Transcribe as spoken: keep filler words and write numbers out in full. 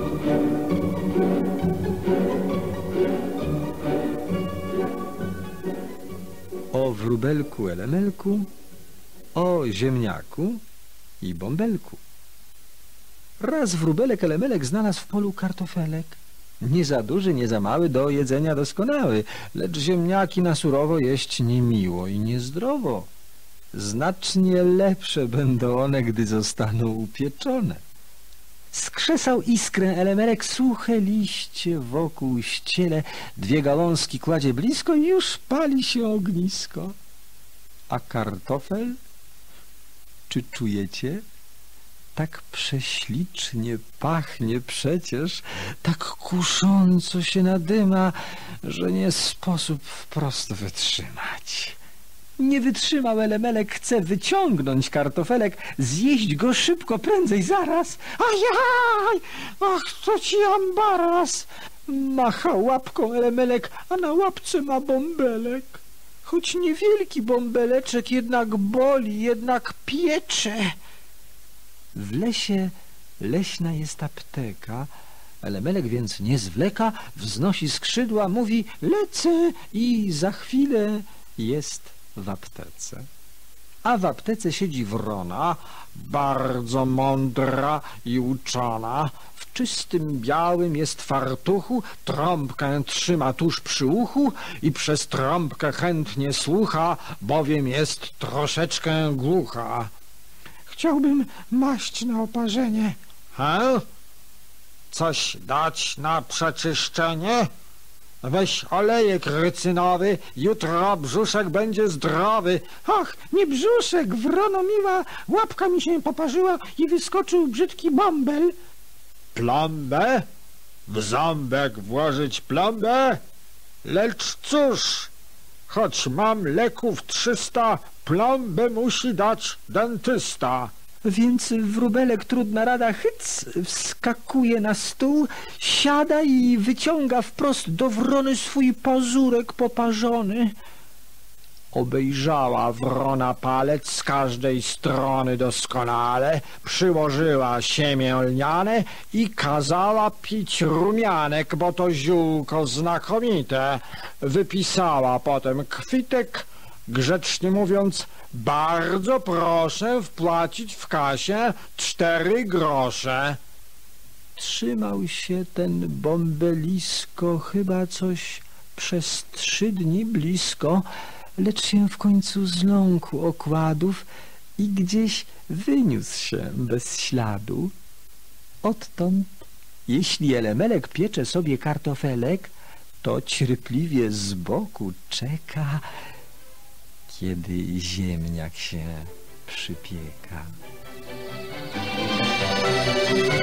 O wróbelku elemelku, o ziemniaku i bąbelku. Raz wróbelek elemelek znalazł w polu kartofelek. Nie za duży, nie za mały, do jedzenia doskonały, lecz ziemniaki na surowo jeść niemiło i niezdrowo. Znacznie lepsze będą one, gdy zostaną upieczone. Skrzesał iskrę elemelek, suche liście wokół ściele, dwie gałązki kładzie blisko i już pali się ognisko. A kartofel? Czy czujecie? Tak prześlicznie pachnie przecież, tak kusząco się nadyma, że nie sposób wprost wytrzymać. Nie wytrzymał elemelek, chce wyciągnąć kartofelek, zjeść go szybko, prędzej, zaraz. Ajaj! Ach, co ci ambaras! Macha łapką elemelek, a na łapce ma bąbelek. Choć niewielki bąbeleczek, jednak boli, jednak piecze. W lesie leśna jest apteka. Elemelek więc nie zwleka, wznosi skrzydła, mówi lecę i za chwilę jest w aptece. A w aptece siedzi wrona, bardzo mądra i uczona. W czystym białym jest fartuchu, trąbkę trzyma tuż przy uchu i przez trąbkę chętnie słucha, bowiem jest troszeczkę głucha. Chciałbym maść na oparzenie. He? Coś dać na przeczyszczenie? Weź olejek rycynowy, jutro brzuszek będzie zdrowy. Ach, nie brzuszek, wrono miła, łapka mi się poparzyła i wyskoczył brzydki bąbel. Plombę? W ząbek włożyć plombę? Lecz cóż, choć mam leków trzysta, plombę musi dać dentysta. Więc wróbelek, trudna rada, hyc, wskakuje na stół, siada i wyciąga wprost do wrony swój pazurek poparzony. Obejrzała wrona palec z każdej strony doskonale, przyłożyła siemię lniane i kazała pić rumianek, bo to ziółko znakomite. Wypisała potem kwitek, grzecznie mówiąc, bardzo proszę wpłacić w kasie cztery grosze. Trzymał się ten bąbelisko chyba coś przez trzy dni blisko, lecz się w końcu zląkł okładów i gdzieś wyniósł się bez śladu. Odtąd, jeśli elemelek piecze sobie kartofelek, to cierpliwie z boku czeka, kiedy ziemniak się przypieka.